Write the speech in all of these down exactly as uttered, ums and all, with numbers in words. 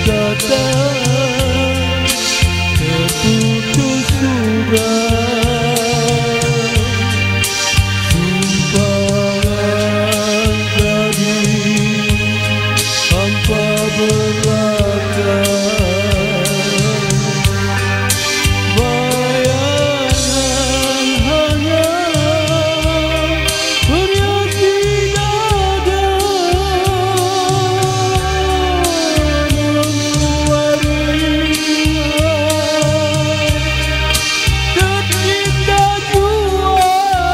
kata terputus surat, sumpahan gadis hampa belaka, bayangan hanya beriak di dada, tercipta jua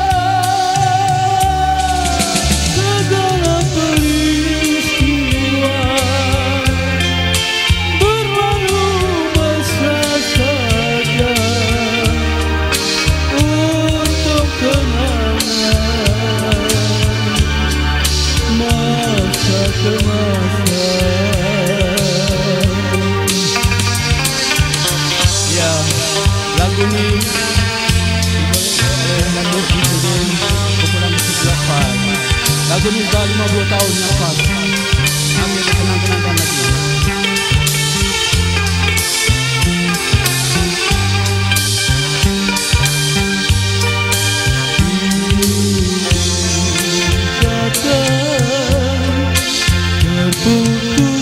segala peristiwa, berlalu mesra saja untuk kenangan masa ke masa. Ya, lagu ni lagu Presiden kumpulan musik Blackfire. Lagu ni sudah lima puluh tahun yang lepas. Kami akan kenang-kenangkan lagi. Kata terputus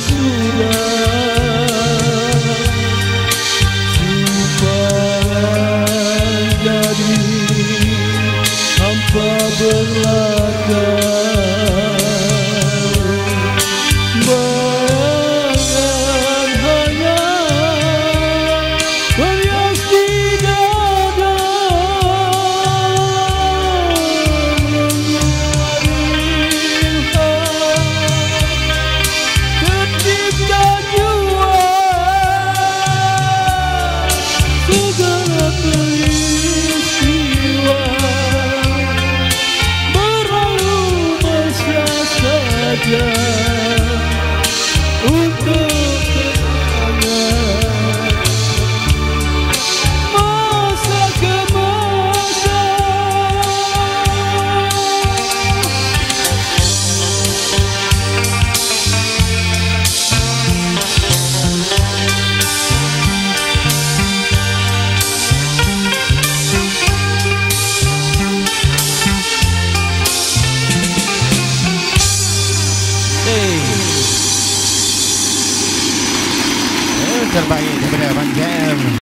surat, sumpahan gadis hampa belaka, bayangan hanya beriak di dada, tercipta jua segala peristiwa, berlalu mesra saja untuk kenangan masa ke masa. Terbaik daripada Abang Jam.